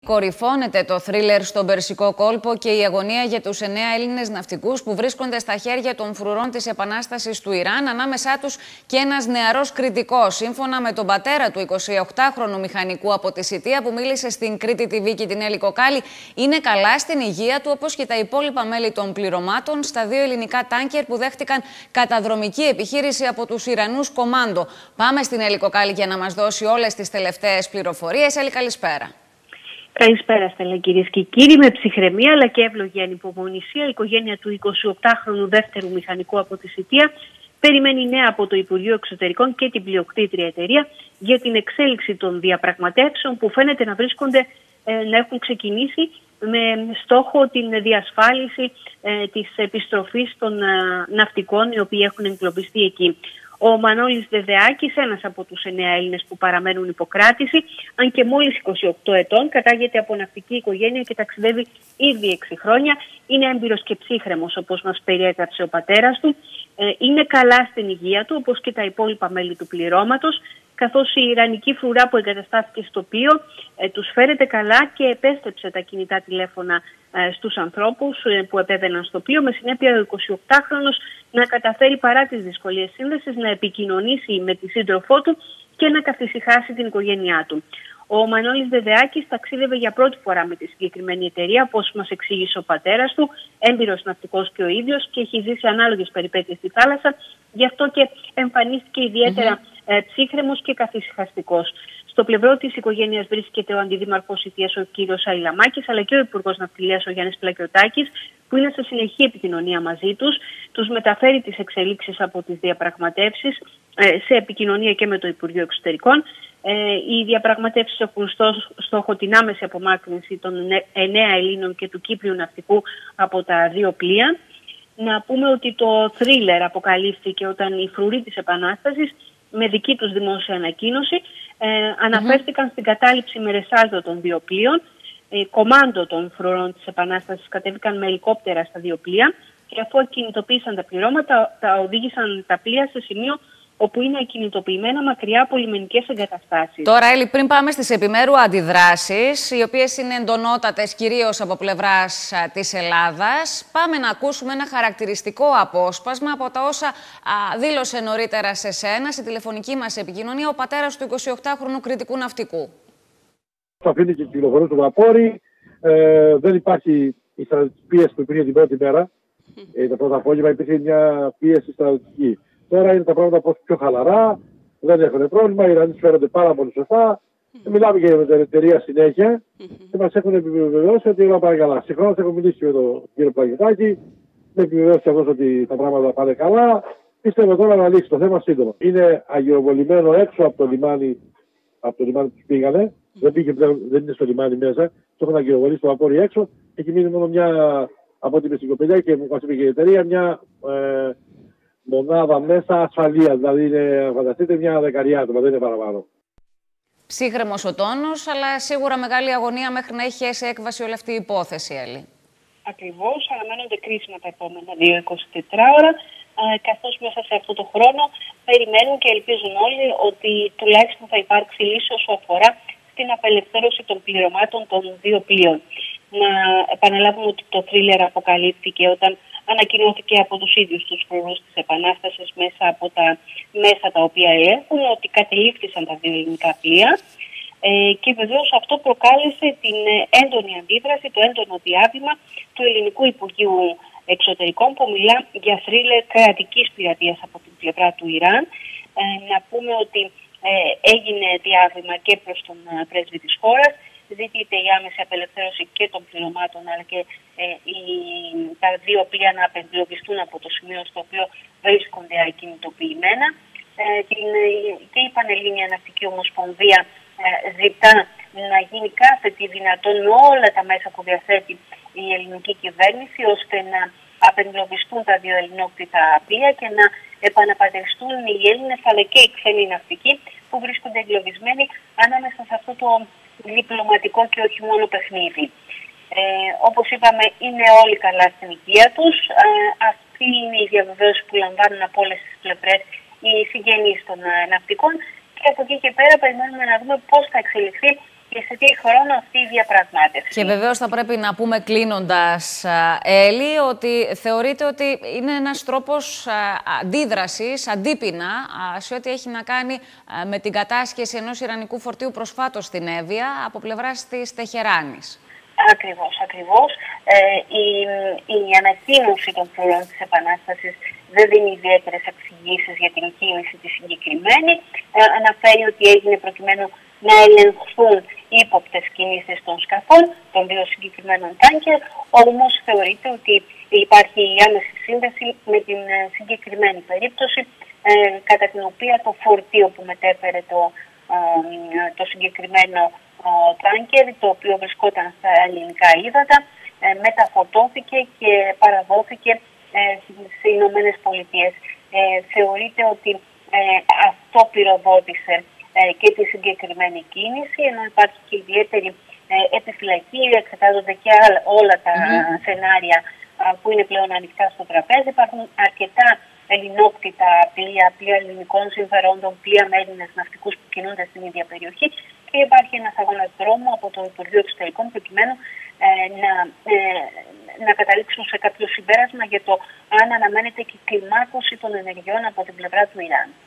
Κορυφώνεται το θρίλερ στον Περσικό κόλπο και η αγωνία για τους 9 Έλληνες ναυτικούς που βρίσκονται στα χέρια των φρουρών της Επανάστασης του Ιράν, ανάμεσά τους και ένας νεαρός κριτικός. Σύμφωνα με τον πατέρα του 28χρονου μηχανικού από τη Σιτία που μίλησε στην Κρήτη TV και την Έλλη Κοκάλη, είναι καλά στην υγεία του, όπως και τα υπόλοιπα μέλη των πληρωμάτων στα 2 ελληνικά τάνκερ που δέχτηκαν καταδρομική επιχείρηση από τους Ιρανούς κομάντο. Πάμε στην Έλλη Κοκάλη για να μας δώσει όλες τις τελευταίες πληροφορίες. Έλλη, καλησπέρα. Καλησπέρα, Στέλλα, κυρίες και κύριοι. Με ψυχραιμία αλλά και εύλογη ανυπομονησία, η οικογένεια του 28χρονου δεύτερου μηχανικού από τη Σιτία περιμένει νέα από το Υπουργείο Εξωτερικών και την πλειοκτήτρια εταιρεία για την εξέλιξη των διαπραγματεύσεων που φαίνεται να έχουν ξεκινήσει με στόχο την διασφάλιση της επιστροφής των ναυτικών οι οποίοι έχουν εγκλωβιστεί εκεί. Ο Μανώλης Δεδεάκης, ένας από τους 9 Έλληνες που παραμένουν υποκράτηση, αν και μόλις 28 ετών, κατάγεται από ναυτική οικογένεια και ταξιδεύει ήδη 6 χρόνια. Είναι έμπειρος και ψύχρεμος, όπως μας περιέγραψε ο πατέρας του. Είναι καλά στην υγεία του, όπως και τα υπόλοιπα μέλη του πληρώματος, καθώς η Ιρανική φρουρά που εγκαταστάθηκε στο πλοίο τους φέρεται καλά και επέστρεψε τα κινητά τηλέφωνα στους ανθρώπους που επέβαιναν στο πλοίο, με συνέπεια ο 28χρονος να καταφέρει παρά τις δυσκολίες σύνδεσης να επικοινωνήσει με τη σύντροφό του και να καθησυχάσει την οικογένειά του. Ο Μανώλης Δεδεάκης ταξίδευε για πρώτη φορά με τη συγκεκριμένη εταιρεία, όπως μας εξήγησε ο πατέρας του, έμπειρος ναυτικός και ο ίδιος, και έχει ζήσει ανάλογες περιπέτειες στη θάλασσα, γι' αυτό και εμφανίστηκε ιδιαίτερα ψύχρεμος και καθησυχαστικός. Στο πλευρό της οικογένειας βρίσκεται ο Αντιδήμαρχος Σιτίας, ο κ. Αηλαμάκης, αλλά και ο Υπουργός Ναυτιλίας, ο Γιάννης Πλακιωτάκης, που είναι σε συνεχή επικοινωνία μαζί τους. Τους μεταφέρει τις εξελίξεις από τις διαπραγματεύσεις σε επικοινωνία και με το Υπουργείο Εξωτερικών. Οι διαπραγματεύσεις έχουν στόχο την άμεση απομάκρυνση των 9 Ελλήνων και του Κύπριου ναυτικού από τα 2 πλοία. Να πούμε ότι το θρίλερ αποκαλύφθηκε όταν οι φρουροί της Επανάστασης, με δική τους δημόσια ανακοίνωση, αναφέρθηκαν στην κατάληψη με ρεσάλτο των 2 πλοίων. Κομάντο των φρουρών της Επανάστασης κατέβηκαν με ελικόπτερα στα 2 πλοία και αφού ακινητοποίησαν τα πληρώματα, τα οδήγησαν τα πλοία σε σημείο όπου είναι ακινητοποιημένα μακριά από λιμενικές εγκαταστάσεις. Τώρα, Έλλη, πριν πάμε στις επιμέρου αντιδράσεις, οι οποίες είναι εντονότατες κυρίως από πλευράς της Ελλάδας, πάμε να ακούσουμε ένα χαρακτηριστικό απόσπασμα από τα όσα δήλωσε νωρίτερα σε σένα, στη τηλεφωνική μας επικοινωνία, ο πατέρας του 28χρονου κριτικού ναυτικού. Θα αφήνει και κυκλοφορούν στο βαπόρι. Δεν υπάρχει η στρατιωτική πίεση που υπήρχε την πρώτη μέρα. Το πρώτο απόγευμα υπήρχε μια πίεση στρατιωτική. Τώρα είναι τα πράγματα πολύ πιο χαλαρά, δεν έχουν πρόβλημα, οι Ιρανοί φέρονται πάρα πολύ σωστά. Μιλάμε για την εταιρεία συνέχεια και μας έχουν επιβεβαιώσει ότι όλα πάνε καλά. Συγχρόνως έχω μιλήσει με τον κύριο Πλακιωτάκη, με επιβεβαιώσει αυτός ότι τα πράγματα πάνε καλά. Πιστεύω τώρα να λύσει το θέμα σύντομα. Είναι αγιοβολημένο έξω από το λιμάνι που τους πήγανε. Δεν είναι στο λιμάνι μέσα. Το έχουν αγιοβολήσει στο βαπόρι έξω. Έχει μείνει μόνο μια, από την Μεσικοπαιδιά και μου είπε και η εταιρεία, μια μονάδα μέσα ασφαλεία. Δηλαδή είναι, φανταστείτε, μια 10 άτομα, δεν είναι παραπάνω. Ψύχρεμος ο τόνος, αλλά σίγουρα μεγάλη αγωνία μέχρι να έχει σε έκβαση όλη αυτή η υπόθεση, Έλλη. Ακριβώς, αναμένονται κρίσιμα τα επόμενα 2-24 ώρα, καθώς μέσα σε αυτό το χρόνο περιμένουν και ελπίζουν όλοι ότι τουλάχιστον θα υπάρξει λύση όσο αφορά στην απελευθέρωση των πληρωμάτων των 2 πλοίων. Να επαναλάβουμε ότι το θρίλερ αποκαλύφθηκε όταν ανακοινώθηκε από τους ίδιους τους φρουρούς της Επανάστασης μέσα από τα μέσα τα οποία ελέγχουν ότι κατελήφθησαν τα 2 ελληνικά πλοία και βεβαίως αυτό προκάλεσε την έντονη αντίδραση, το έντονο διάβημα του Ελληνικού Υπουργείου Εξωτερικών που μιλά για θρίλερ κρατικής πειρατείας από την πλευρά του Ιράν. Να πούμε ότι έγινε διάβημα και προς τον πρέσβη της χώρας. Ζητείται η άμεση απελευθέρωση και των πληρωμάτων, αλλά και τα 2 πλοία να απεγκλωβιστούν από το σημείο στο οποίο βρίσκονται ακινητοποιημένα. Και η Πανελλήνια Ναυτική Ομοσπονδία ζητά να γίνει κάθε τι δυνατόν με όλα τα μέσα που διαθέτει η ελληνική κυβέρνηση, ώστε να απεγκλωβιστούν τα 2 ελληνόκτητα πλοία και να επαναπατριστούν οι Έλληνες αλλά και οι ξένοι ναυτικοί που βρίσκονται εγκλωβισμένοι ανάμεσα σε αυτό το διπλωματικό και όχι μόνο παιχνίδι. Όπως είπαμε, είναι όλοι καλά στην υγεία τους. Αυτή είναι η διαβεβαίωση που λαμβάνουν από όλες τις πλευρές οι συγγενείς των ναυτικών και από εκεί και πέρα περιμένουμε να δούμε πώς θα εξελιχθεί η και σε τι χρόνο αυτή η διαπραγμάτευση. Και βεβαίως θα πρέπει να πούμε κλείνοντας, Έλλη, ότι θεωρείτε ότι είναι ένας τρόπος αντίδρασης, αντίπεινα, σε ό,τι έχει να κάνει με την κατάσχεση ενός ιρανικού φορτίου προσφάτως στην Εύβοια από πλευράς της Τεχεράνης. Ακριβώς. Η ανακοίνωση των φρουρών της Επανάστασης δεν δίνει ιδιαίτερες εξηγήσεις για την κίνηση τη συγκεκριμένη. Αναφέρει ότι έγινε προκειμένου να ελεγχθούν ύποπτες κινήσεις των σκαφών, των δύο συγκεκριμένων τάνκερ, όμως θεωρείται ότι υπάρχει η άμεση σύνδεση με την συγκεκριμένη περίπτωση, κατά την οποία το φορτίο που μετέφερε το συγκεκριμένο τάνκερ, το οποίο βρισκόταν στα ελληνικά ύδατα, μεταφορτώθηκε και παραδόθηκε στις Ηνωμένες Πολιτείες. Θεωρείται ότι αυτό πυροδότησε και τη συγκεκριμένη κίνηση, ενώ υπάρχει και ιδιαίτερη επιφυλακή, εξετάζονται και όλα τα σενάρια που είναι πλέον ανοιχτά στο τραπέζι. Υπάρχουν αρκετά ελληνόκτητα πλοία ελληνικών συμφερόντων, πλοία με Έλληνες ναυτικούς που κινούνται στην ίδια περιοχή και υπάρχει ένας αγώνας δρόμου από το Υπουργείο Εξωτερικών προκειμένου να καταλήξουν σε κάποιο συμπέρασμα για το αν αναμένεται και κλιμάκωση των ενεργειών από την πλευρά του Ιράν.